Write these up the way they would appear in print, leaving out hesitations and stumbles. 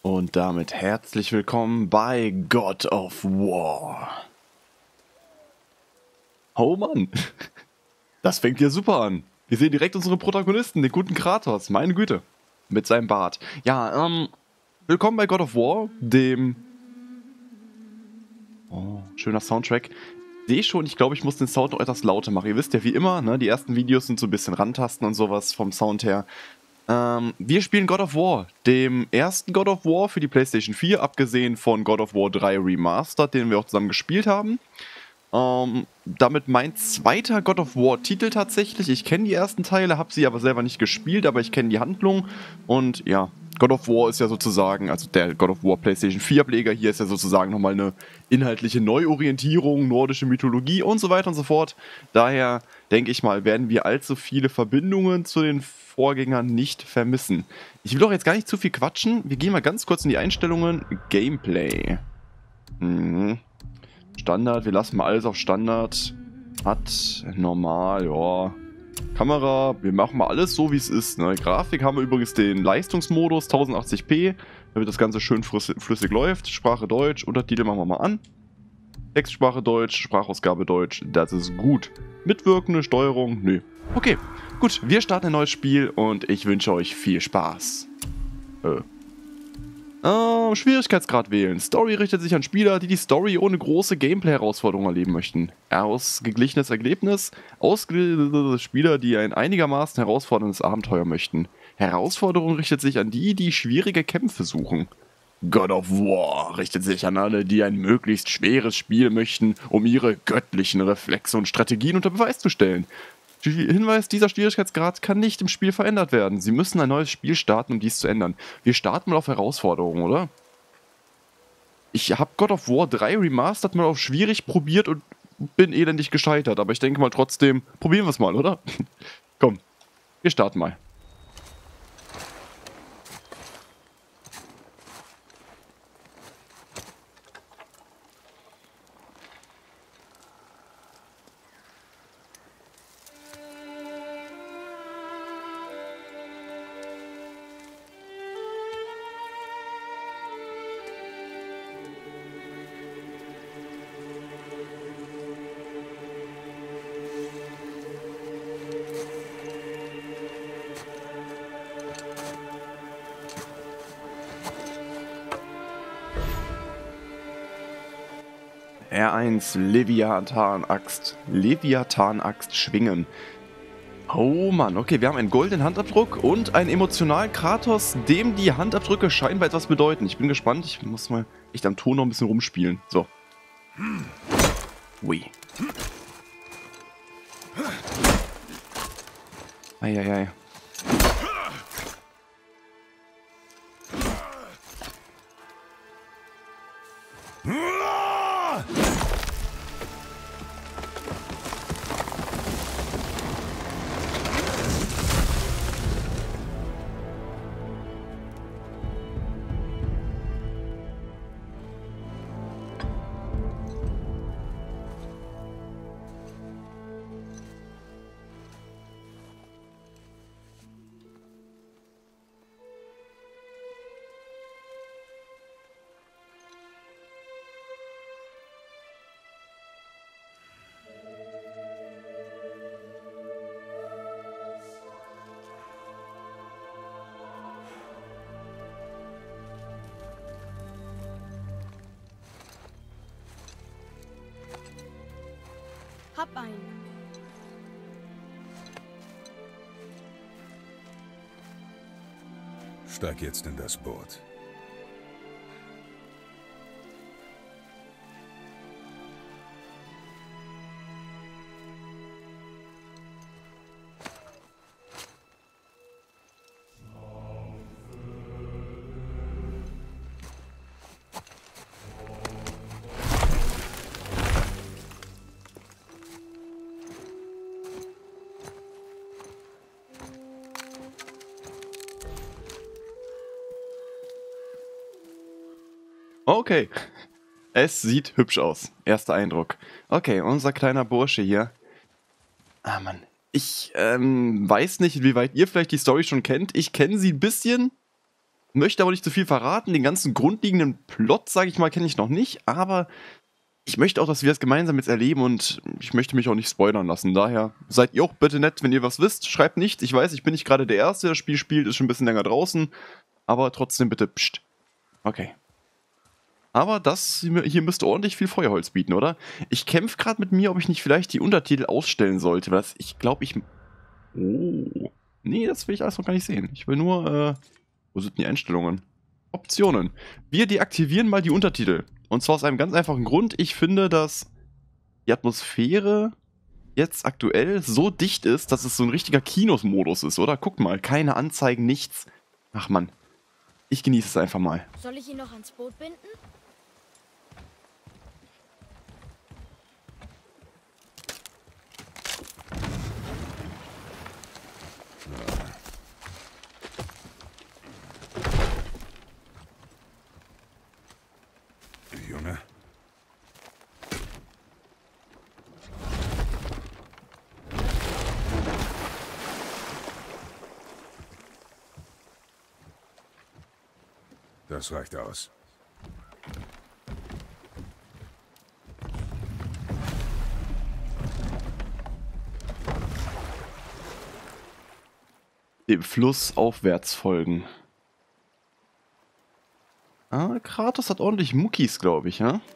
Und damit herzlich willkommen bei God of War. Oh Mann, das fängt ja super an. Wir sehen direkt unsere Protagonisten, den guten Kratos, meine Güte, mit seinem Bart. Ja, willkommen bei God of War, dem... Oh, schöner Soundtrack. Sehe schon, ich glaube, ich muss den Sound noch etwas lauter machen. Ihr wisst ja, wie immer, ne, die ersten Videos sind so ein bisschen Rantasten und sowas vom Sound her. Wir spielen God of War, dem ersten God of War für die PlayStation 4, abgesehen von God of War 3 Remastered, den wir auch zusammen gespielt haben. Damit mein zweiter God of War Titel tatsächlich. Ich kenne die ersten Teile, habe sie aber selber nicht gespielt, aber ich kenne die Handlung. Und ja, God of War ist ja sozusagen, also der God of War PlayStation 4 Ableger hier ist ja sozusagen nochmal eine inhaltliche Neuorientierung, nordische Mythologie und so weiter und so fort. Daher denke ich mal, werden wir allzu viele Verbindungen zu den Vorgängern nicht vermissen. Ich will doch jetzt gar nicht zu viel quatschen. Wir gehen mal ganz kurz in die Einstellungen. Gameplay. Standard, wir lassen mal alles auf Standard. Hat, normal, ja. Kamera, wir machen mal alles so, wie es ist. Ne? Grafik haben wir übrigens den Leistungsmodus 1080p, damit das Ganze schön flüssig läuft. Sprache Deutsch, Untertitel machen wir mal an. Textsprache Deutsch, Sprachausgabe Deutsch, das ist gut. Mitwirkende Steuerung, nö. Okay, gut, wir starten ein neues Spiel und ich wünsche euch viel Spaß. Schwierigkeitsgrad wählen. Story richtet sich an Spieler, die die Story ohne große Gameplay-Herausforderungen erleben möchten. Ausgeglichenes Ergebnis. Ausgebildete Spieler, die ein einigermaßen herausforderndes Abenteuer möchten. Herausforderung richtet sich an die, die schwierige Kämpfe suchen. God of War richtet sich an alle, die ein möglichst schweres Spiel möchten, um ihre göttlichen Reflexe und Strategien unter Beweis zu stellen. Hinweis, dieser Schwierigkeitsgrad kann nicht im Spiel verändert werden. Sie müssen ein neues Spiel starten, um dies zu ändern. Wir starten mal auf Herausforderungen, oder? Ich habe God of War 3 Remastered mal auf schwierig probiert und bin elendig gescheitert. Aber ich denke mal trotzdem, probieren wir es mal, oder? Komm, wir starten mal. R1, Leviathan-Axt. Leviathan-Axt schwingen. Oh Mann, okay, wir haben einen goldenen Handabdruck und einen emotionalen Kratos, dem die Handabdrücke scheinbar etwas bedeuten. Ich bin gespannt, ich muss mal echt am Ton noch ein bisschen rumspielen. So. Ui. Eieiei. Hab einen. Steig jetzt in das Boot. Okay. Es sieht hübsch aus. Erster Eindruck. Okay, unser kleiner Bursche hier. Ah, Mann. Ich weiß nicht, wie weit ihr vielleicht die Story schon kennt. Ich kenne sie ein bisschen. Möchte aber nicht zu viel verraten. Den ganzen grundlegenden Plot, sage ich mal, kenne ich noch nicht. Aber ich möchte auch, dass wir es gemeinsam jetzt erleben und ich möchte mich auch nicht spoilern lassen. Daher seid ihr auch bitte nett, wenn ihr was wisst. Schreibt nichts. Ich weiß, ich bin nicht gerade der Erste, der das Spiel spielt, ist schon ein bisschen länger draußen. Aber trotzdem bitte pst. Okay. Aber das hier müsste ordentlich viel Feuerholz bieten, oder? Ich kämpfe gerade mit mir, ob ich nicht vielleicht die Untertitel ausstellen sollte. Weil ich glaube, ich... Oh. Nee, das will ich alles noch gar nicht sehen. Ich will nur... Wo sind die Einstellungen? Optionen. Wir deaktivieren mal die Untertitel. Und zwar aus einem ganz einfachen Grund. Ich finde, dass die Atmosphäre jetzt aktuell so dicht ist, dass es so ein richtiger Kinos-Modus ist, oder? Guck mal, keine Anzeigen, nichts. Ach Mann. Ich genieße es einfach mal. Soll ich ihn noch ans Boot binden? Junge. Das reicht aus. Dem Fluss aufwärts folgen. Ah, Kratos hat ordentlich Muckis, glaube ich, ja?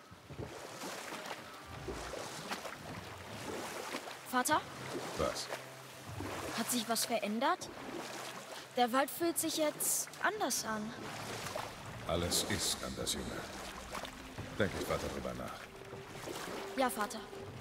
Vater, Was? hat sich was verändert? Der Wald fühlt sich jetzt anders an. Alles ist anders, Junge. Denk ich weiter darüber nach. Ja, Vater.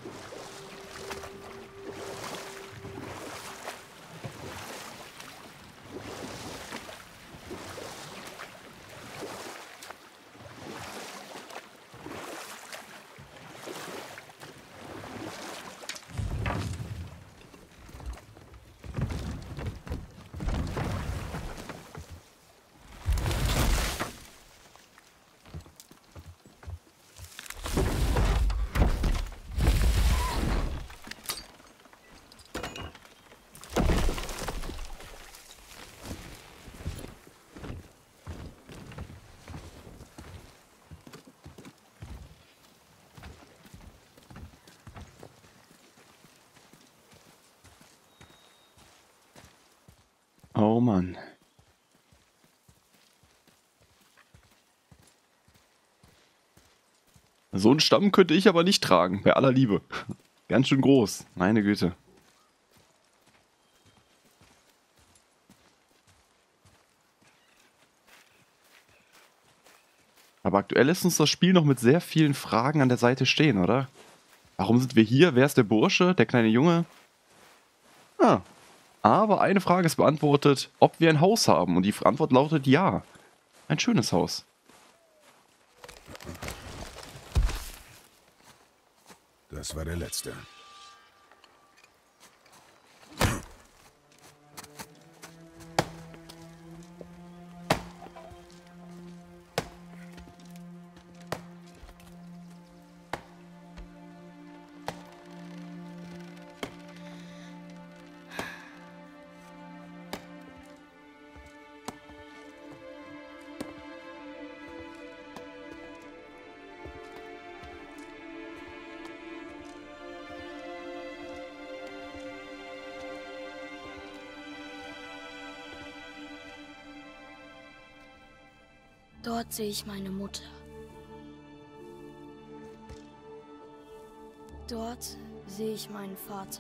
Oh Mann. So einen Stamm könnte ich aber nicht tragen, bei aller Liebe. Ganz schön groß, meine Güte. Aber aktuell lässt uns das Spiel noch mit sehr vielen Fragen an der Seite stehen, oder? Warum sind wir hier? Wer ist der Bursche? Der kleine Junge? Ah. Aber eine Frage ist beantwortet, ob wir ein Haus haben. Und die Antwort lautet ja. Ein schönes Haus. Das war der letzte. Dort sehe ich meine Mutter. Dort sehe ich meinen Vater.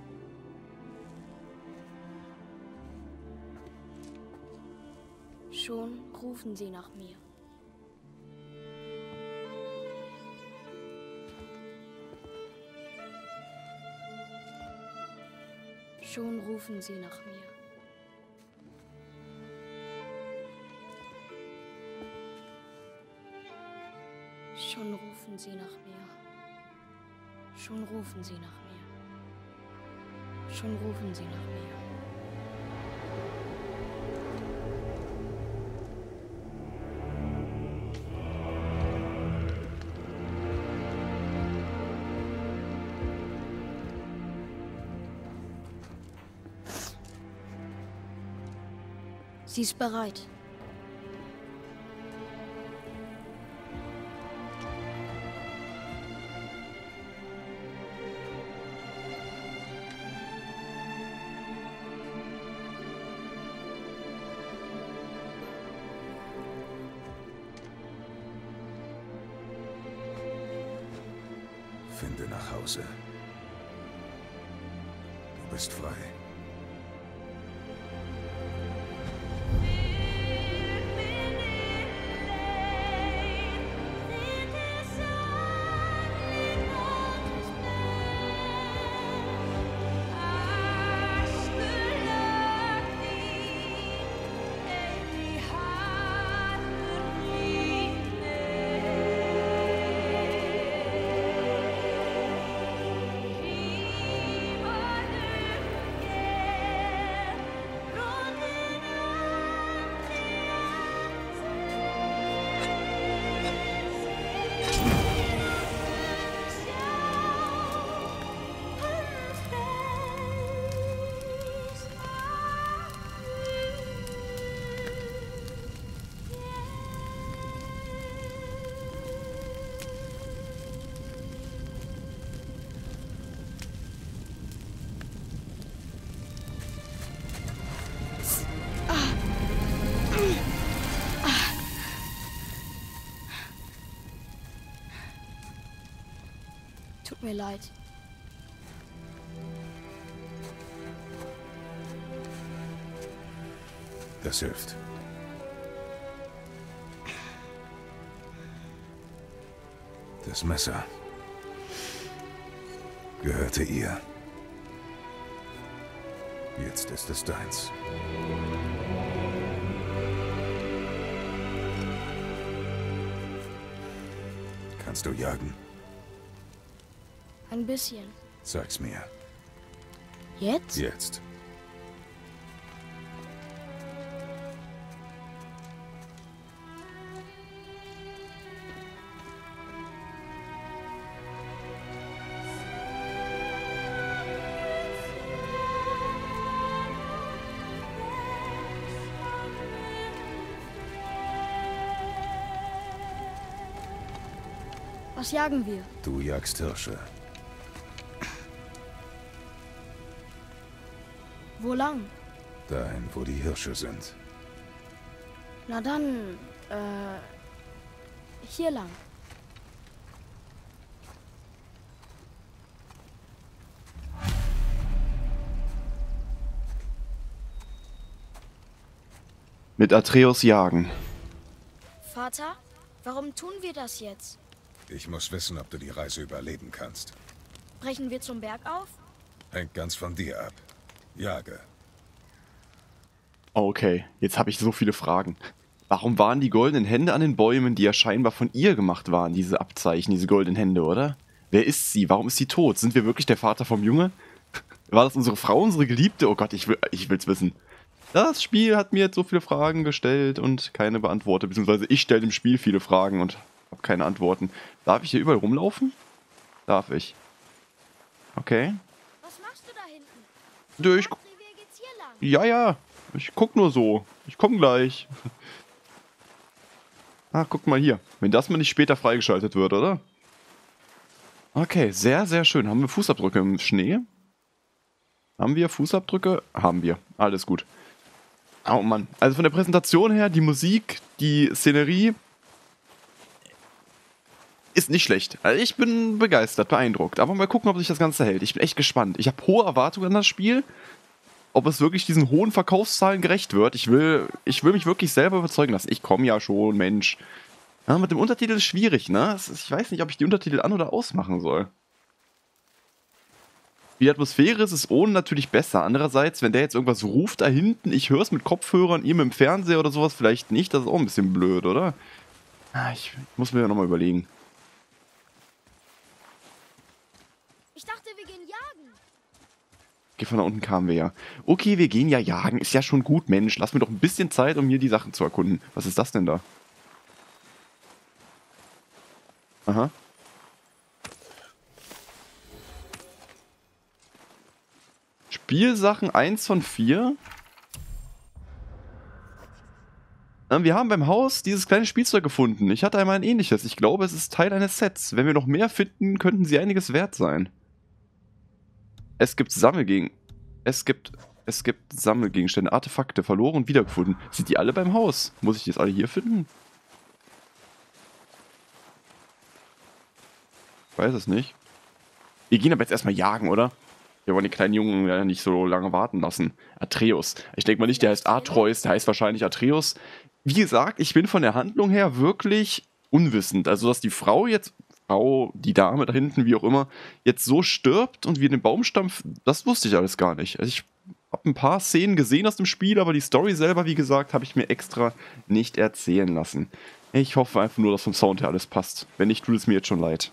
Schon rufen sie nach mir. Schon rufen sie nach mir. Schon rufen sie nach mir. Schon rufen sie nach mir. Schon rufen sie nach mir. Sie ist bereit. Finde nach Hause. Du bist frei. Tut mir leid. Das hilft. Das Messer gehörte ihr. Jetzt ist es deins. Kannst du jagen? Ein bisschen. Sag's mir. Jetzt? Jetzt. Was jagen wir? Du jagst Hirsche. Wo lang? Dahin, wo die Hirsche sind. Na dann, hier lang. Mit Atreus jagen. Vater, warum tun wir das jetzt? Ich muss wissen, ob du die Reise überleben kannst. Brechen wir zum Berg auf? Hängt ganz von dir ab. Jage. Okay, jetzt habe ich so viele Fragen. Warum waren die goldenen Hände an den Bäumen, die ja scheinbar von ihr gemacht waren, diese Abzeichen, diese goldenen Hände, oder? Wer ist sie? Warum ist sie tot? Sind wir wirklich der Vater vom Junge? War das unsere Frau, unsere Geliebte? Oh Gott, ich will's wissen. Das Spiel hat mir jetzt so viele Fragen gestellt und keine beantwortet, beziehungsweise ich stelle dem Spiel viele Fragen und habe keine Antworten. Darf ich hier überall rumlaufen? Darf ich. Okay. Was machst du da hinten? Nö, ich... Revier geht's hier lang. Ja, ich guck nur so. Ich komm gleich. Ah, guck mal hier. Wenn das mal nicht später freigeschaltet wird, oder? Okay, sehr, sehr schön. Haben wir Fußabdrücke im Schnee? Haben wir Fußabdrücke? Haben wir. Alles gut. Oh Mann. Also von der Präsentation her, die Musik, die Szenerie ist nicht schlecht. Also ich bin begeistert, beeindruckt. Aber mal gucken, ob sich das Ganze hält. Ich bin echt gespannt. Ich habe hohe Erwartungen an das Spiel. Ob es wirklich diesen hohen Verkaufszahlen gerecht wird. Ich will mich wirklich selber überzeugen lassen. Ich komme ja schon, Mensch. Ja, mit dem Untertitel ist schwierig, ne? Ich weiß nicht, ob ich die Untertitel an- oder ausmachen soll. Die Atmosphäre ist es ohne natürlich besser. Andererseits, wenn der jetzt irgendwas ruft da hinten, ich höre es mit Kopfhörern, ihr mit dem Fernseher oder sowas vielleicht nicht, das ist auch ein bisschen blöd, oder? Ich muss mir ja nochmal überlegen. Ich dachte, wir gehen jagen. Okay, von da unten kamen wir ja. Okay, wir gehen ja jagen. Ist ja schon gut, Mensch. Lass mir doch ein bisschen Zeit, um hier die Sachen zu erkunden. Was ist das denn da? Aha. Spielsachen 1 von 4. Wir haben beim Haus dieses kleine Spielzeug gefunden. Ich hatte einmal ein ähnliches. Ich glaube, es ist Teil eines Sets. Wenn wir noch mehr finden, könnten sie einiges wert sein. Es gibt Sammelgegenstände, Artefakte, verloren und wiedergefunden. Sind die alle beim Haus? Muss ich die jetzt alle hier finden? Ich weiß es nicht. Wir gehen aber jetzt erstmal jagen, oder? Wir wollen den kleinen Jungen ja nicht so lange warten lassen. Atreus. Ich denke mal nicht, der heißt Atreus, der heißt wahrscheinlich Atreus. Wie gesagt, ich bin von der Handlung her wirklich unwissend. Also, dass die Frau, die Dame da hinten, wie auch immer, jetzt so stirbt und wir den Baumstamm, das wusste ich alles gar nicht. Also ich habe ein paar Szenen gesehen aus dem Spiel, aber die Story selber, wie gesagt, habe ich mir extra nicht erzählen lassen. Ich hoffe einfach nur, dass vom Sound her alles passt. Wenn nicht, tut es mir jetzt schon leid.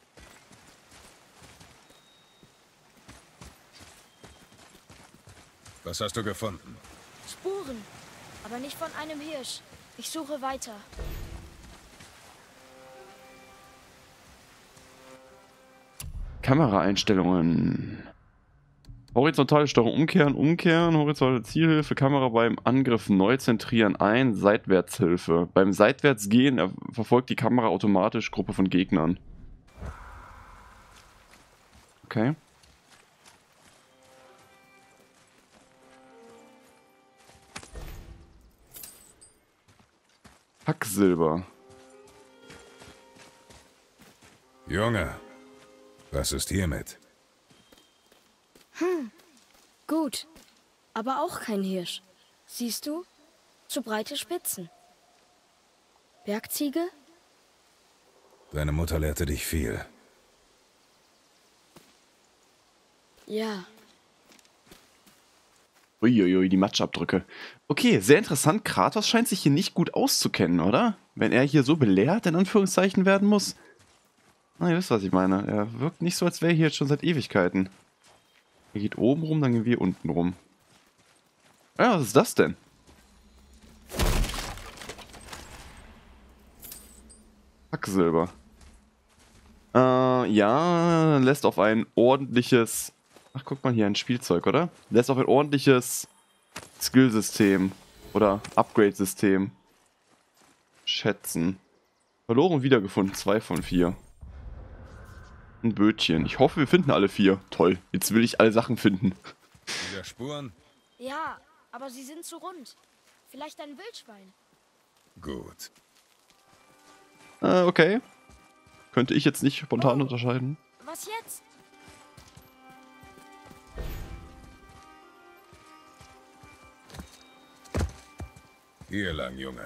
Was hast du gefunden? Spuren, aber nicht von einem Hirsch. Ich suche weiter. Kameraeinstellungen. Horizontale Steuerung umkehren, horizontale Zielhilfe, Kamera beim Angriff neu zentrieren ein, Seitwärtshilfe. Beim Seitwärtsgehen verfolgt die Kamera automatisch Gruppe von Gegnern. Okay. Hacksilber. Junge, was ist hiermit? Gut, aber auch kein Hirsch. Siehst du? Zu breite Spitzen. Bergziege? Deine Mutter lehrte dich viel. Ja. Uiuiui, die Matschabdrücke. Okay, sehr interessant. Kratos scheint sich hier nicht gut auszukennen, oder? Wenn er hier so belehrt, in Anführungszeichen, werden muss. Na, ihr wisst, was ich meine. Er wirkt nicht so, als wäre er hier jetzt schon seit Ewigkeiten. Er geht oben rum, dann gehen wir unten rum. Ja, was ist das denn? Hacksilber. Ja, lässt auf ein ordentliches... Ach, guck mal hier, ein Spielzeug, oder? Lässt auf ein ordentliches Skillsystem oder Upgrade-System schätzen. Verloren und wiedergefunden, 2 von 4. Ein Bötchen. Ich hoffe, wir finden alle 4. Toll, jetzt will ich alle Sachen finden. Wieder Spuren? Ja, aber sie sind zu rund. Vielleicht ein Wildschwein. Gut. Okay. Könnte ich jetzt nicht spontan unterscheiden. Was jetzt? Hier lang, Junge.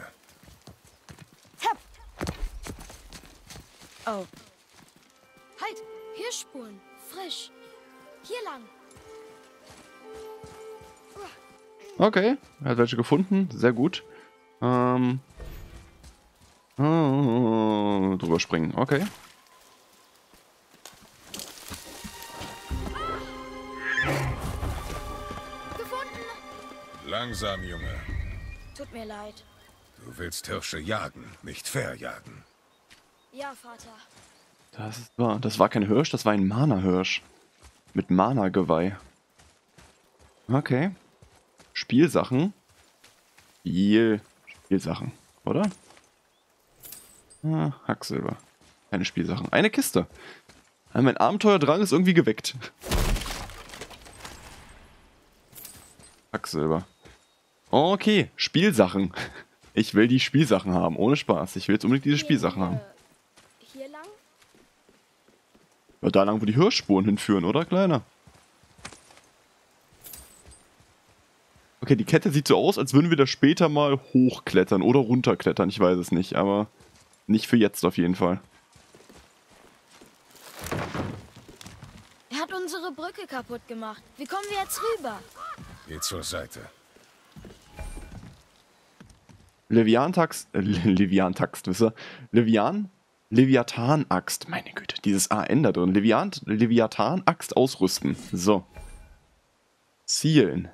Oh. Halt! Hirschspuren. Frisch. Hier lang. Okay, er hat welche gefunden. Sehr gut. Drüber springen. Okay. Gefunden. Langsam, Junge. Tut mir leid. Du willst Hirsche jagen, nicht verjagen. Ja, Vater. Das war kein Hirsch, das war ein Mana-Hirsch. Mit Mana-Geweih. Okay. Spielsachen. Spielsachen, oder? Hacksilber. Keine Spielsachen. Eine Kiste. Mein Abenteuerdrang ist irgendwie geweckt. Hacksilber. Okay, Spielsachen. Ich will die Spielsachen haben, ohne Spaß. Ich will jetzt unbedingt diese Spielsachen haben. Hier lang? Ja, da lang, wo die Hirschspuren hinführen, oder, Kleiner? Okay, die Kette sieht so aus, als würden wir da später mal hochklettern oder runterklettern. Ich weiß es nicht, aber nicht für jetzt auf jeden Fall. Er hat unsere Brücke kaputt gemacht. Wie kommen wir jetzt rüber? Geh zur Seite. Leviathan-Axt, wisst ihr? Leviathan-Axt, meine Güte, dieses AN da drin. Leviathan-Axt ausrüsten. So. Zielen.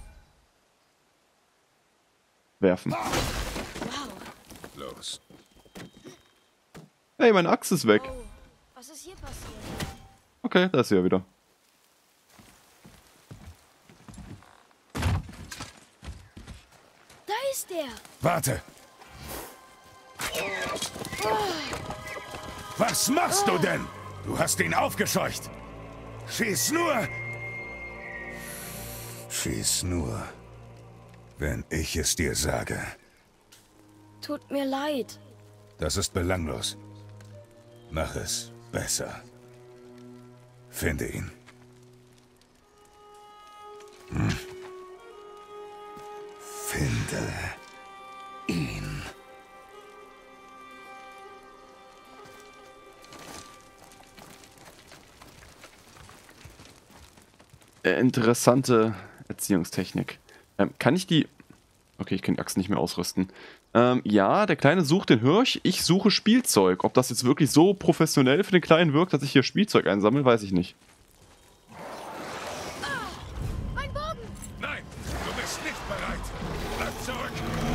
Werfen. Wow. Los. Hey, meine Axt ist weg. Oh, was ist hier passiert? Okay, da ist sie ja wieder. Da ist er. Warte! Was machst du denn? Du hast ihn aufgescheucht. Schieß nur! Schieß nur, wenn ich es dir sage. Tut mir leid. Das ist belanglos. Mach es besser. Finde ihn. Finde ihn. Interessante Erziehungstechnik. Kann ich die... Okay, ich kann die Axt nicht mehr ausrüsten. Ja, der Kleine sucht den Hirsch, ich suche Spielzeug. Ob das jetzt wirklich so professionell für den Kleinen wirkt, dass ich hier Spielzeug einsammle, weiß ich nicht. Mein Bogen! Nein, du bist nicht bereit. Bleib zurück.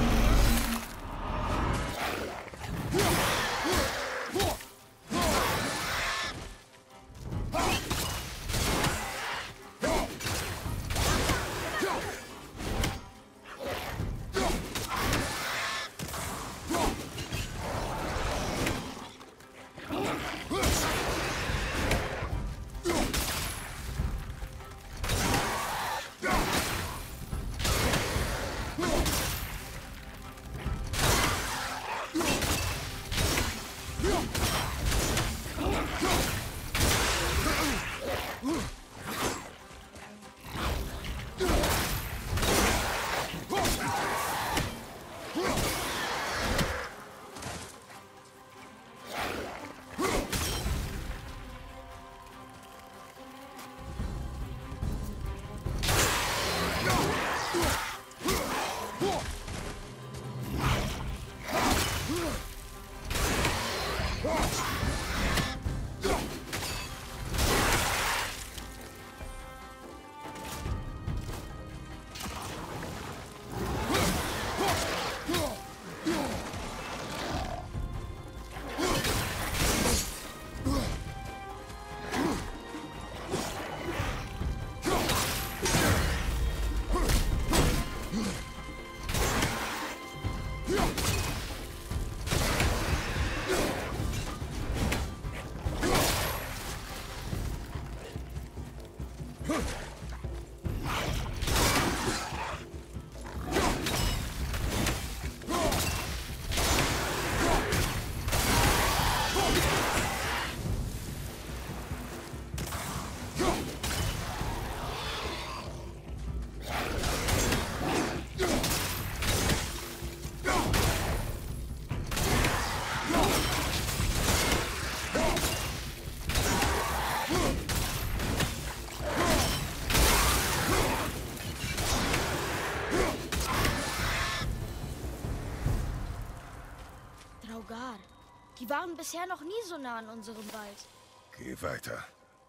Draugar. Die waren bisher noch nie so nah an unserem Wald. Geh weiter.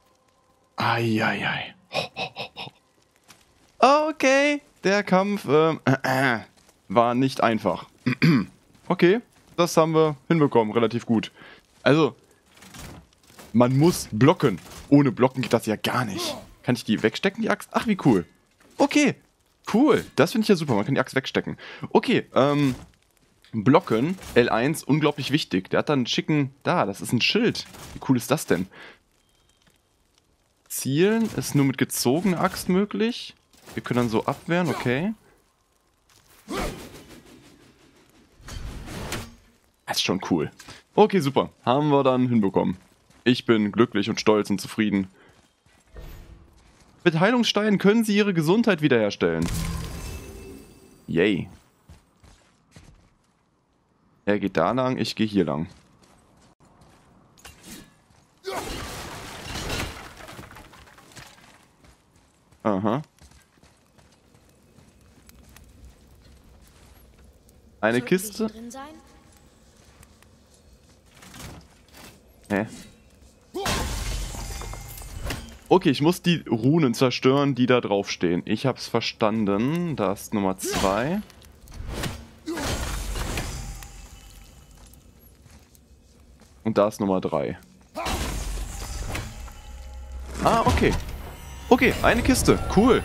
Eieiei. Okay, der Kampf war nicht einfach. Okay, das haben wir hinbekommen, relativ gut. Also, man muss blocken. Ohne Blocken geht das ja gar nicht. Kann ich die wegstecken, die Axt? Ach, wie cool. Okay, cool. Das finde ich ja super, man kann die Axt wegstecken. Okay, blocken, L1, unglaublich wichtig. Der hat dann einen schicken... Da, das ist ein Schild. Wie cool ist das denn? Zielen ist nur mit gezogener Axt möglich. Wir können dann so abwehren, okay. Das ist schon cool. Okay, super. Haben wir dann hinbekommen. Ich bin glücklich und stolz und zufrieden. Mit Heilungssteinen können Sie Ihre Gesundheit wiederherstellen. Yay. Er geht da lang, ich gehe hier lang. Aha. Eine Sollten wir Kiste? hier drin sein? Hä? Okay, ich muss die Runen zerstören, die da draufstehen. Ich hab's verstanden. Da ist Nummer 2. Und da ist Nummer 3. Ah, okay. Okay, eine Kiste. Cool.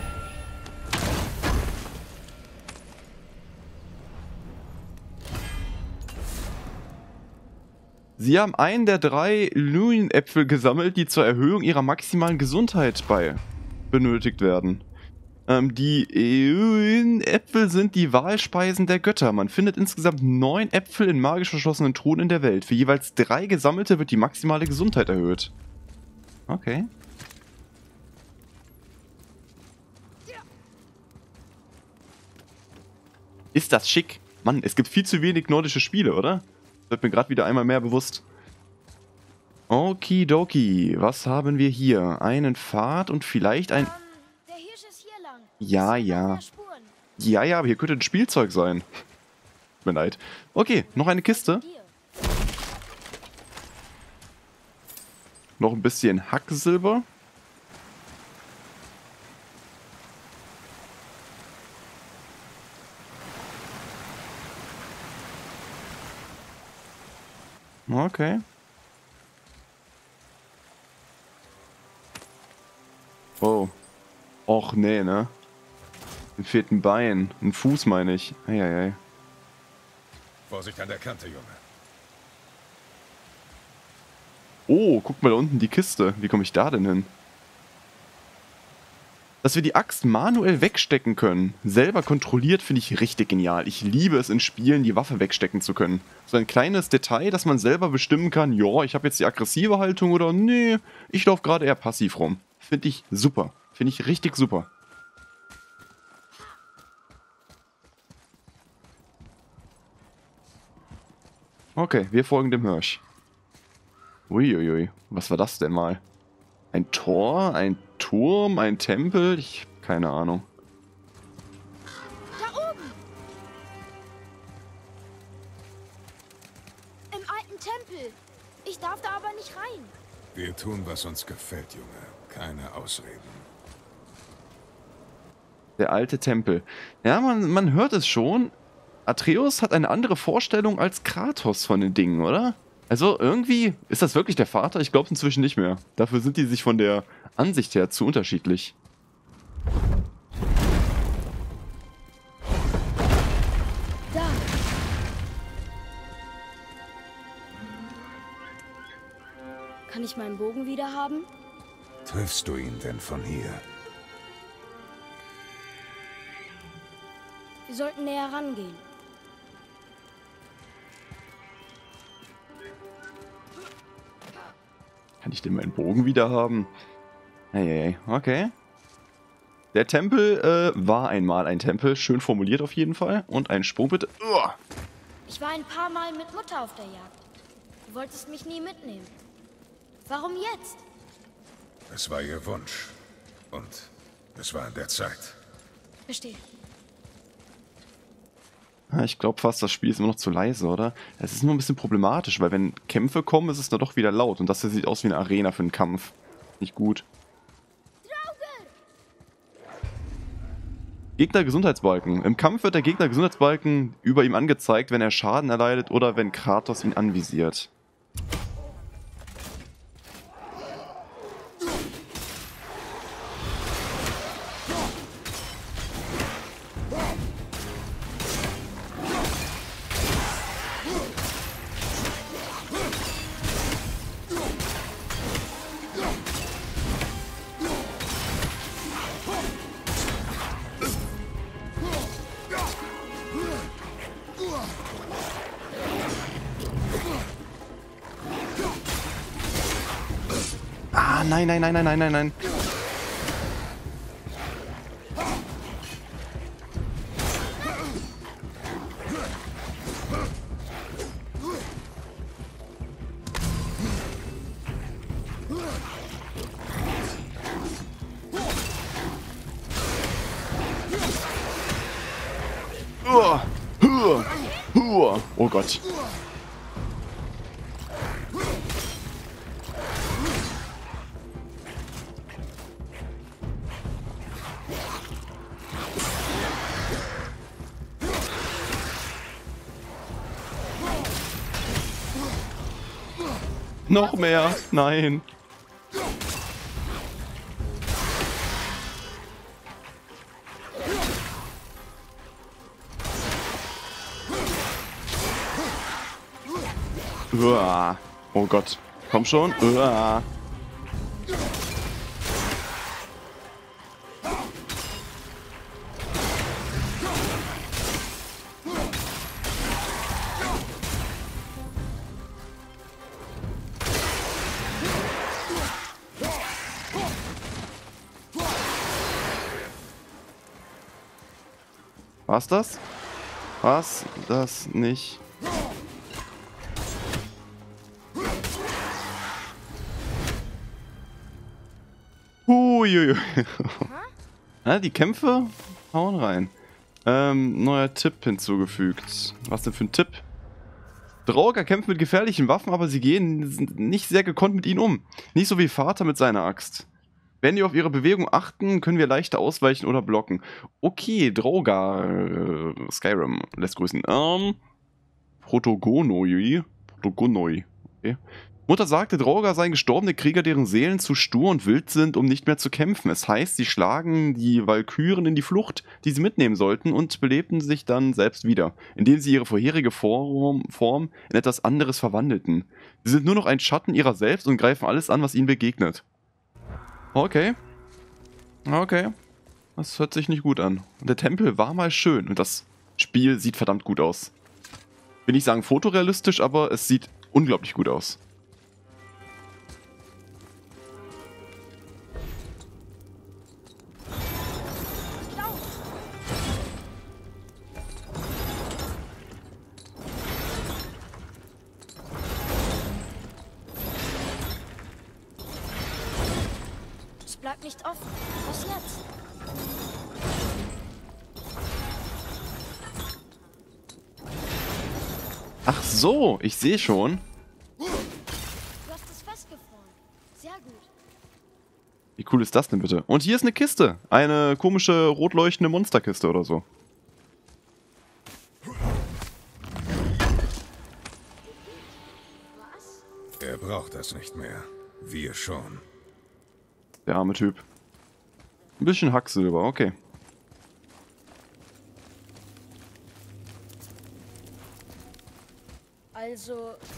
Sie haben einen der 3 Luin-Äpfel gesammelt, die zur Erhöhung ihrer maximalen Gesundheit benötigt werden. Die Luin-Äpfel sind die Wahlspeisen der Götter. Man findet insgesamt 9 Äpfel in magisch verschlossenen Truhen in der Welt. Für jeweils 3 gesammelte wird die maximale Gesundheit erhöht. Okay. Ist das schick? Mann, es gibt viel zu wenig nordische Spiele, oder? Wird mir gerade wieder einmal mehr bewusst. Okidoki, was haben wir hier? Einen Pfad und vielleicht ein... Der Hirsch ist hier lang. Ja, Es sind noch ja. mehr Spuren. Ja, ja, aber hier könnte ein Spielzeug sein. Tut mir leid. Okay, noch eine Kiste. Hier. Noch ein bisschen Hacksilber. Okay. Oh. Och, nee, ne? Mir fehlt ein Bein. Ein Fuß, meine ich. Eieiei. Vorsicht an der Kante, Junge. Oh, guck mal da unten die Kiste. Wie komme ich da denn hin? Dass wir die Axt manuell wegstecken können, selber kontrolliert, finde ich richtig genial. Ich liebe es in Spielen, die Waffe wegstecken zu können. So ein kleines Detail, dass man selber bestimmen kann, ja, ich habe jetzt die aggressive Haltung oder nee, ich laufe gerade eher passiv rum. Finde ich super. Finde ich richtig super. Okay, wir folgen dem Hirsch. Uiuiui, was war das denn mal? Ein Tor, ein Turm, ein Tempel? Ich hab keine Ahnung. Da oben. Im alten Tempel. Ich darf da aber nicht rein. Wir tun, was uns gefällt, Junge. Keine Ausreden. Der alte Tempel. Ja, man hört es schon. Atreus hat eine andere Vorstellung als Kratos von den Dingen, oder? Also irgendwie, ist das wirklich der Vater? Ich glaube es inzwischen nicht mehr. Dafür sind die sich von der Ansicht her zu unterschiedlich. Da. Kann ich meinen Bogen wieder haben? Triffst du ihn denn von hier? Wir sollten näher rangehen. Kann ich denn meinen Bogen wieder haben? Hey, okay. Der Tempel war einmal ein Tempel. Schön formuliert auf jeden Fall. Und ein Sprung bitte. Uah. Ich war ein paar Mal mit Mutter auf der Jagd. Du wolltest mich nie mitnehmen. Warum jetzt? Es war ihr Wunsch. Und es war an der Zeit. Verstehe. Ja, ich glaube fast, das Spiel ist immer noch zu leise, oder? Es ist nur ein bisschen problematisch, weil wenn Kämpfe kommen, ist es dann doch wieder laut. Und das hier sieht aus wie eine Arena für einen Kampf. Nicht gut. Gegner-Gesundheitsbalken. Im Kampf wird der Gegner-Gesundheitsbalken über ihm angezeigt, wenn er Schaden erleidet oder wenn Kratos ihn anvisiert. Ah, nein, nein, nein, nein, nein, nein, nein. Oh Gott. Noch mehr. Nein. Uah. Oh Gott. Komm schon. Uah. War's das? Was? Das nicht. Huiuiui. Ja, die Kämpfe hauen rein. Neuer Tipp hinzugefügt. Was denn für ein Tipp? Draugr kämpft mit gefährlichen Waffen, aber sie gehen nicht sehr gekonnt mit ihnen um. Nicht so wie Vater mit seiner Axt. Wenn wir auf ihre Bewegung achten, können wir leichter ausweichen oder blocken. Okay, Draugr, Skyrim lässt grüßen. Protogonoi. Okay. Mutter sagte, Draugr seien gestorbene Krieger, deren Seelen zu stur und wild sind, um nicht mehr zu kämpfen. Es heißt, sie schlagen die Walküren in die Flucht, die sie mitnehmen sollten, und belebten sich dann selbst wieder, indem sie ihre vorherige Form in etwas anderes verwandelten. Sie sind nur noch ein Schatten ihrer selbst und greifen alles an, was ihnen begegnet. Okay. Okay. Das hört sich nicht gut an. Und der Tempel war mal schön und das Spiel sieht verdammt gut aus. Will nicht sagen fotorealistisch, aber es sieht unglaublich gut aus. Bleibt nicht offen. Was jetzt? Ach so, ich sehe schon. Du hast es festgefroren. Sehr gut. Wie cool ist das denn bitte? Und hier ist eine Kiste. Eine komische, rot leuchtende Monsterkiste oder so. Was? Er braucht das nicht mehr. Wir schon. Der arme Typ. Ein bisschen Hacksilber, okay. Also...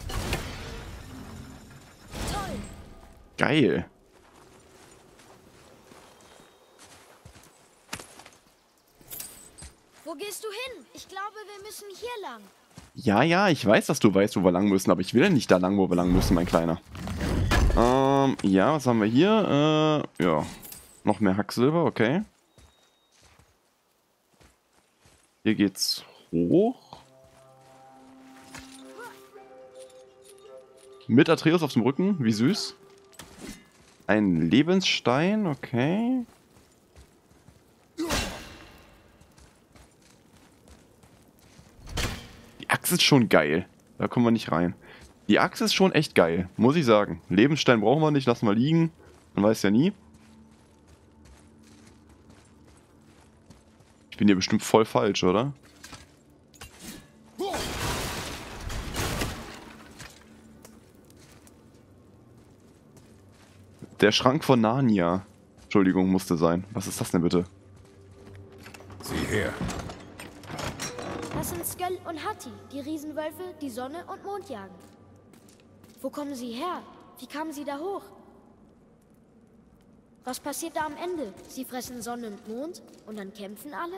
Toll. Geil. Wo gehst du hin? Ich glaube, wir müssen hier lang. Ja, ich weiß, dass du weißt, wo wir lang müssen, aber ich will ja nicht da lang, wo wir lang müssen, mein Kleiner. Ja, was haben wir hier? Ja. Noch mehr Hacksilber, okay. Hier geht's hoch. Mit Atreus auf dem Rücken, wie süß. Ein Lebensstein, okay. Die Axt ist schon geil. Da kommen wir nicht rein. Die Axt ist schon echt geil, muss ich sagen. Lebensstein brauchen wir nicht, lassen wir liegen. Man weiß ja nie. Ich bin hier bestimmt voll falsch, oder? Der Schrank von Narnia. Entschuldigung, musste sein. Was ist das denn bitte? Sieh her. Das sind Sköll und Hati, die Riesenwölfe, die Sonne und Mond jagen. Wo kommen sie her? Wie kamen sie da hoch? Was passiert da am Ende? Sie fressen Sonne und Mond und dann kämpfen alle?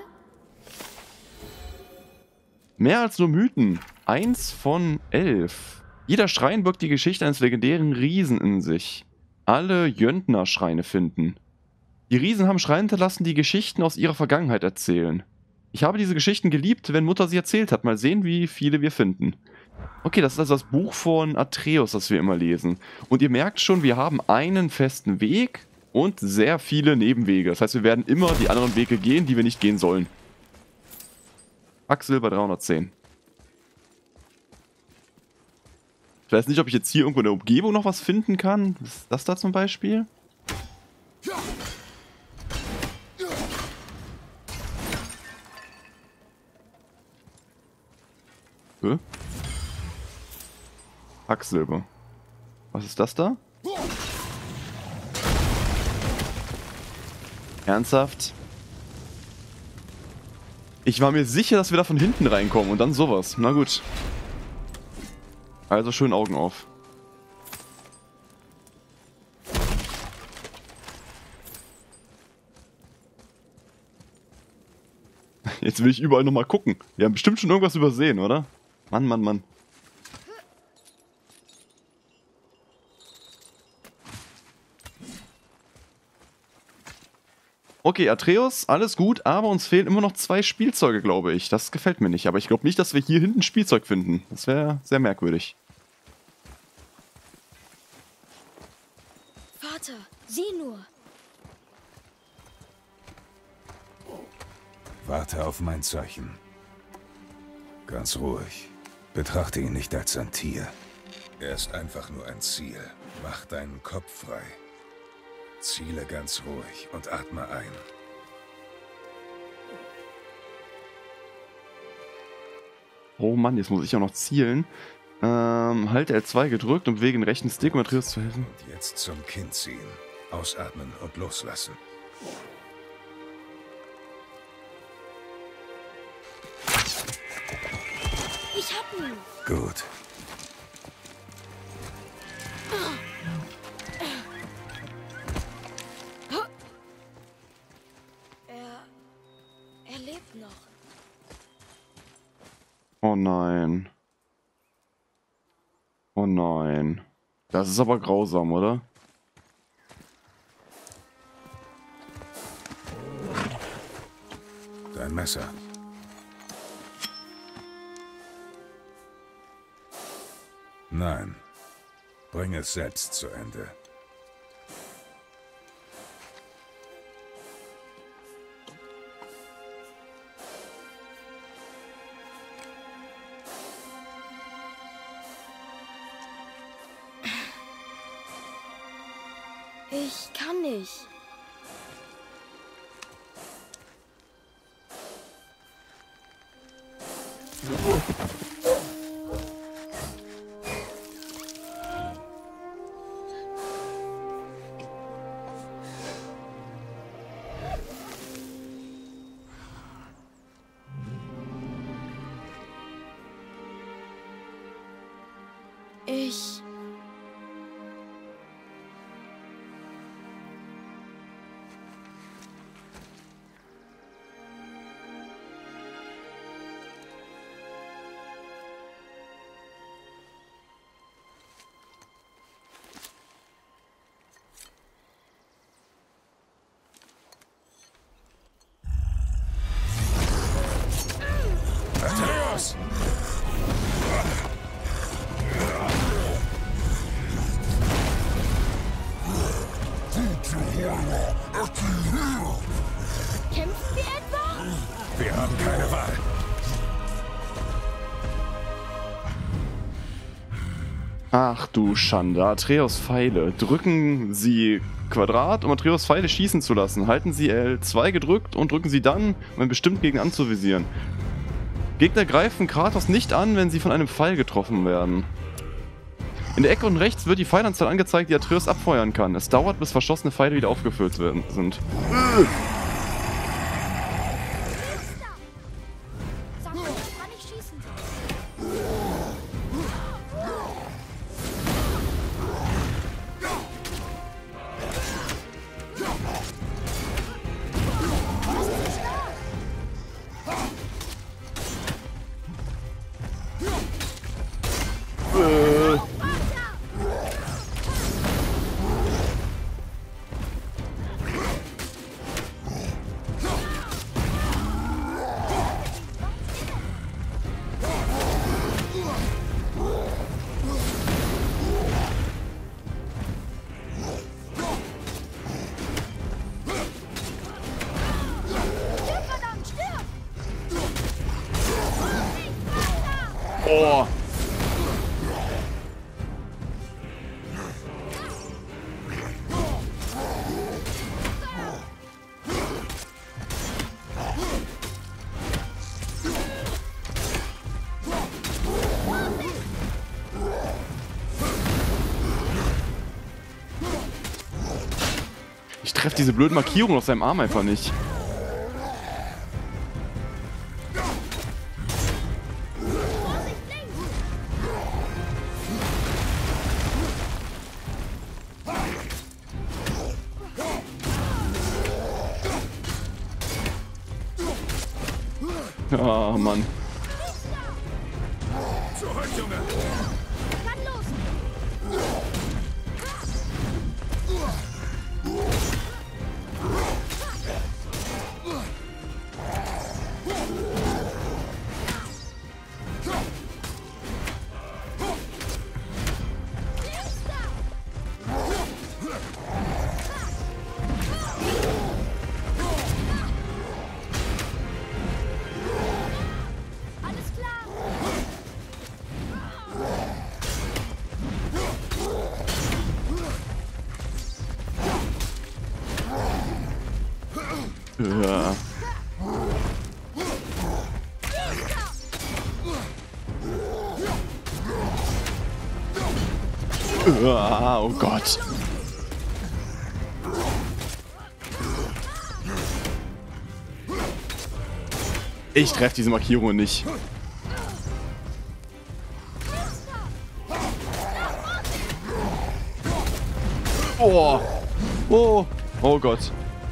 Mehr als nur Mythen. 1 von 11. Jeder Schrein birgt die Geschichte eines legendären Riesen in sich. Alle Jöntner-Schreine finden. Die Riesen haben Schreine hinterlassen, die Geschichten aus ihrer Vergangenheit erzählen. Ich habe diese Geschichten geliebt, wenn Mutter sie erzählt hat. Mal sehen, wie viele wir finden. Okay, das ist also das Buch von Atreus, das wir immer lesen. Und ihr merkt schon, wir haben einen festen Weg und sehr viele Nebenwege. Das heißt, wir werden immer die anderen Wege gehen, die wir nicht gehen sollen. Quacksilber 310. Ich weiß nicht, ob ich jetzt hier irgendwo in der Umgebung noch was finden kann. Was ist das da zum Beispiel? Hacksilber. Was ist das da? Ernsthaft? Ich war mir sicher, dass wir da von hinten reinkommen und dann sowas. Na gut. Also schön Augen auf. Jetzt will ich überall nochmal gucken. Wir haben bestimmt schon irgendwas übersehen, oder? Mann, Mann, Mann. Okay, Atreus, alles gut, aber uns fehlen immer noch 2 Spielzeuge, glaube ich. Das gefällt mir nicht, aber ich glaube nicht, dass wir hier hinten Spielzeug finden. Das wäre sehr merkwürdig. Vater, sieh nur. Warte auf mein Zeichen. Ganz ruhig. Betrachte ihn nicht als ein Tier. Er ist einfach nur ein Ziel. Mach deinen Kopf frei. Ziele ganz ruhig und atme ein. Oh Mann, jetzt muss ich auch noch zielen. Halte L2 gedrückt, um wegen den rechten Stick, um Atreus zu helfen. Und jetzt zum Kinn ziehen. Ausatmen und loslassen. Ich hab ihn. Gut. Er lebt noch. Oh nein. Oh nein. Das ist aber grausam, oder? Dein Messer. Nein. Bring es selbst zu Ende. Ich kann nicht. Ich... Atreus! Kämpfen wir etwa? Wir haben keine Wahl. Ach du Schande. Atreus Pfeile. Drücken Sie Quadrat, um Atreus Pfeile schießen zu lassen. Halten Sie L2 gedrückt und drücken Sie dann, um einen bestimmten Gegner anzuvisieren. Gegner greifen Kratos nicht an, wenn sie von einem Pfeil getroffen werden. In der Ecke unten rechts wird die Pfeilanzahl angezeigt, die Atreus abfeuern kann. Es dauert, bis verschossene Pfeile wieder aufgefüllt sind. Sag mir, wann ich schießen soll. Oh. Ich treffe diese blöden Markierungen auf seinem Arm einfach nicht. Ah, Mann. Zurück, Junge! Kann los! Ja. Oh Gott. Ich treffe diese Markierungen nicht. Oh. Oh. Oh Gott.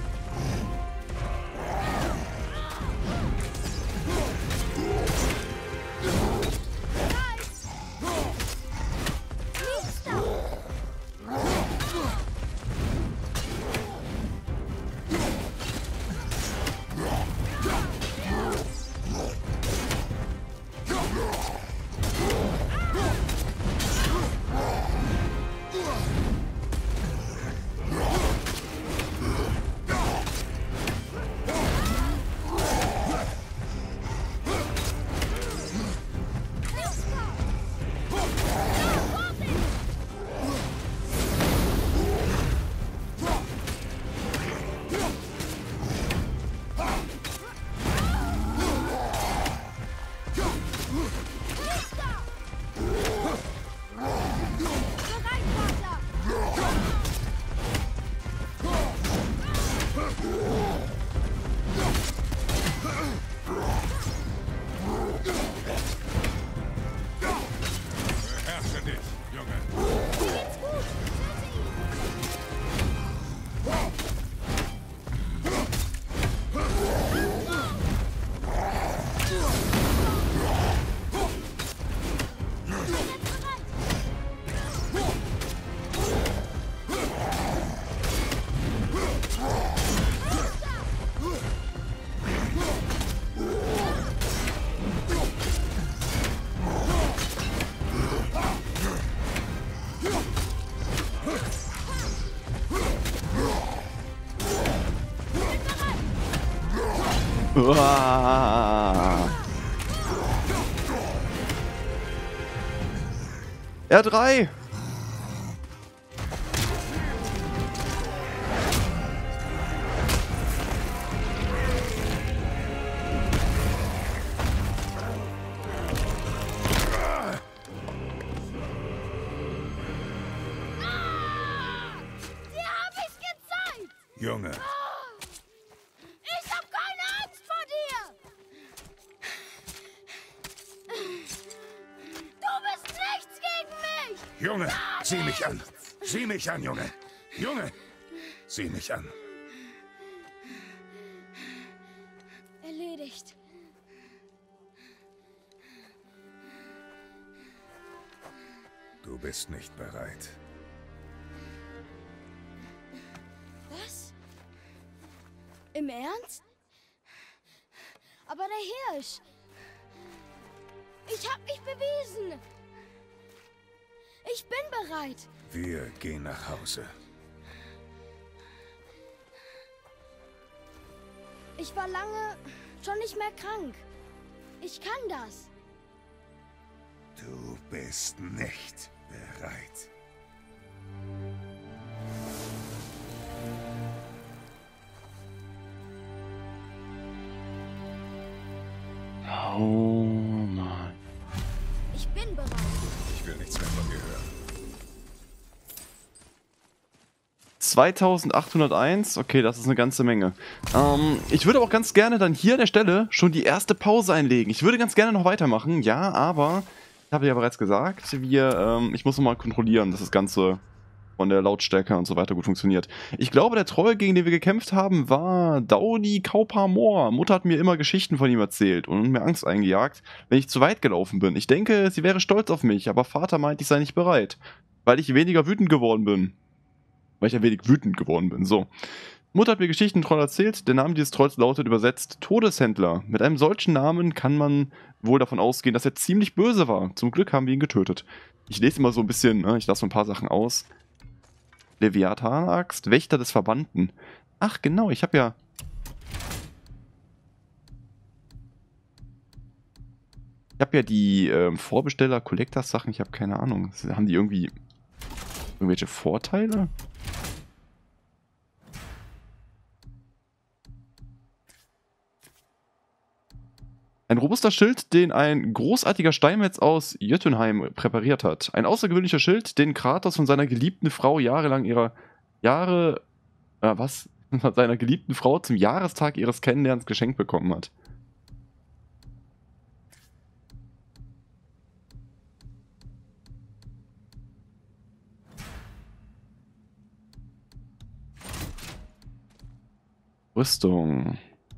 Uah. R3. Junge. Ich hab keine Angst vor dir! Du bist nichts gegen mich! Junge, sieh mich an. Sieh mich an, Junge. Junge, sieh mich an. Erledigt. Du bist nicht bereit. Was? Im Ernst? Aber der Hirsch. Ich hab mich bewiesen. Ich bin bereit. Wir gehen nach Hause. Ich war lange schon nicht mehr krank. Ich kann das. Du bist nicht bereit. Oh Mann. Ich bin bereit. Ich will nichts mehr von dir hören. 2801, okay, das ist eine ganze Menge. Ich würde auch ganz gerne dann hier an der Stelle schon die erste Pause einlegen. Ich würde ganz gerne noch weitermachen, ja, aber ich habe ja bereits gesagt, ich muss nochmal kontrollieren, dass das Ganze von der Lautstärke und so weiter gut funktioniert. Ich glaube, der Troll, gegen den wir gekämpft haben, war Daudi Kaupamor. Mutter hat mir immer Geschichten von ihm erzählt und mir Angst eingejagt, wenn ich zu weit gelaufen bin. Ich denke, sie wäre stolz auf mich, aber Vater meint, ich sei nicht bereit, weil ich weniger wütend geworden bin. So. Mutter hat mir Geschichten Troll erzählt. Der Name dieses Trolls lautet übersetzt Todeshändler. Mit einem solchen Namen kann man wohl davon ausgehen, dass er ziemlich böse war. Zum Glück haben wir ihn getötet. Ich lese immer so ein bisschen, ne? Ich lasse so ein paar Sachen aus. Leviathan-Axt, Wächter des Verbannten. Ach genau, ich habe ja... die Vorbesteller, Collectors-Sachen, ich habe keine Ahnung. Haben die irgendwie irgendwelche Vorteile? Ein robuster Schild, den ein großartiger Steinmetz aus Jötunheim präpariert hat. Ein außergewöhnlicher Schild, den Kratos von seiner geliebten Frau seiner geliebten Frau zum Jahrestag ihres Kennenlernens geschenkt bekommen hat. Rüstung.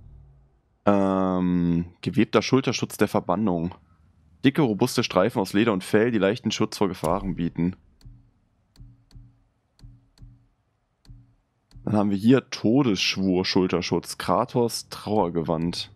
Gewebter Schulterschutz der Verbannung. Dicke, robuste Streifen aus Leder und Fell, die leichten Schutz vor Gefahren bieten. Dann haben wir hier Todesschwur, Schulterschutz, Kratos, Trauergewand.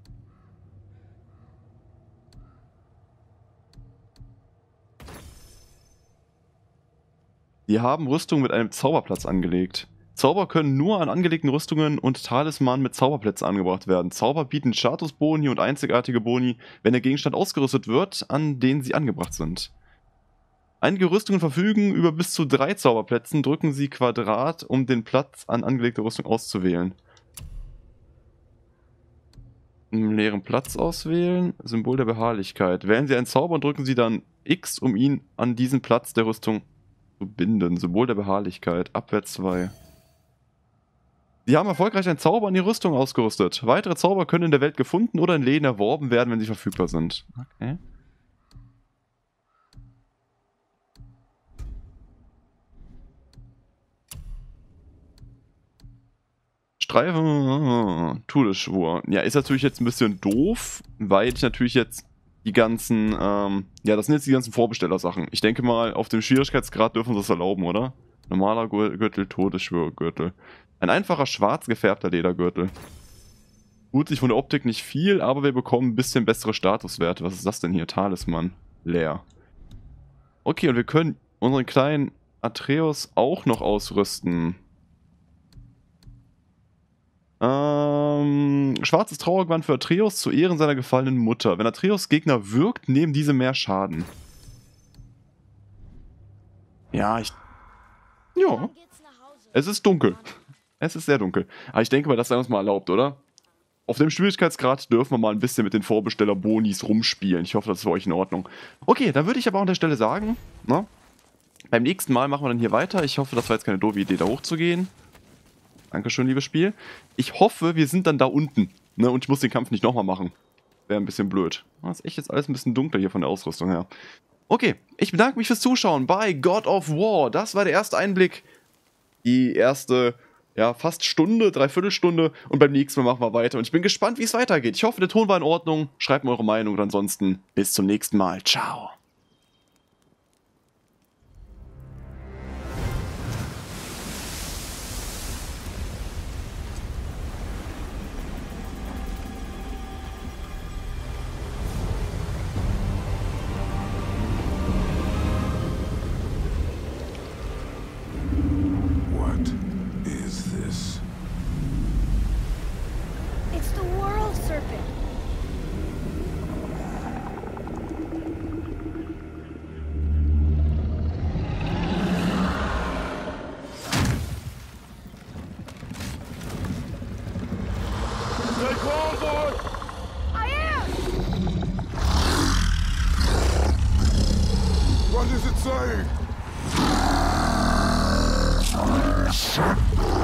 Die haben Rüstung mit einem Zauberplatz angelegt. Zauber können nur an angelegten Rüstungen und Talismanen mit Zauberplätzen angebracht werden. Zauber bieten Statusboni und einzigartige Boni, wenn der Gegenstand ausgerüstet wird, an denen sie angebracht sind. Einige Rüstungen verfügen über bis zu 3 Zauberplätzen, drücken Sie Quadrat, um den Platz an angelegter Rüstung auszuwählen. Einen leeren Platz auswählen, Symbol der Beharrlichkeit. Wählen Sie einen Zauber und drücken Sie dann X, um ihn an diesen Platz der Rüstung zu binden. Symbol der Beharrlichkeit, Abwehr 2. Sie haben erfolgreich einen Zauber an die Rüstung ausgerüstet. Weitere Zauber können in der Welt gefunden oder in Läden erworben werden, wenn sie verfügbar sind. Okay. Streifen, Todesschwur. Ja, ist natürlich jetzt ein bisschen doof, weil ich natürlich jetzt die ganzen, ja, das sind jetzt die ganzen Vorbestellersachen. Ich denke mal, auf dem Schwierigkeitsgrad dürfen wir das erlauben, oder? Normaler Gürtel, Todesschwurgürtel. Ein einfacher schwarz gefärbter Ledergürtel. Tut sich von der Optik nicht viel, aber wir bekommen ein bisschen bessere Statuswerte. Was ist das denn hier? Talisman. Leer. Okay, und wir können unseren kleinen Atreus auch noch ausrüsten. Schwarzes Trauergewand für Atreus zu Ehren seiner gefallenen Mutter. Wenn Atreus Gegner wirkt, nehmen diese mehr Schaden. Ja, ja. Es ist dunkel. Es ist sehr dunkel. Aber ich denke mal, das sei uns mal erlaubt, oder? Auf dem Schwierigkeitsgrad dürfen wir mal ein bisschen mit den Vorbesteller-Bonis rumspielen. Ich hoffe, das ist für euch in Ordnung. Okay, dann würde ich aber an der Stelle sagen, ne? Beim nächsten Mal machen wir dann hier weiter. Ich hoffe, das war jetzt keine doofe Idee, da hochzugehen. Dankeschön, liebes Spiel. Ich hoffe, wir sind dann da unten, ne? Und ich muss den Kampf nicht nochmal machen. Wäre ein bisschen blöd. Das ist echt jetzt alles ein bisschen dunkler hier von der Ausrüstung her. Okay, ich bedanke mich fürs Zuschauen bei God of War. Das war der erste Einblick. Die erste, ja, fast Stunde, Dreiviertelstunde. Und beim nächsten Mal machen wir weiter. Und ich bin gespannt, wie es weitergeht. Ich hoffe, der Ton war in Ordnung. Schreibt mir eure Meinung. Und ansonsten bis zum nächsten Mal. Ciao. It's the World Serpent. Take on, boy! I am! What does it say?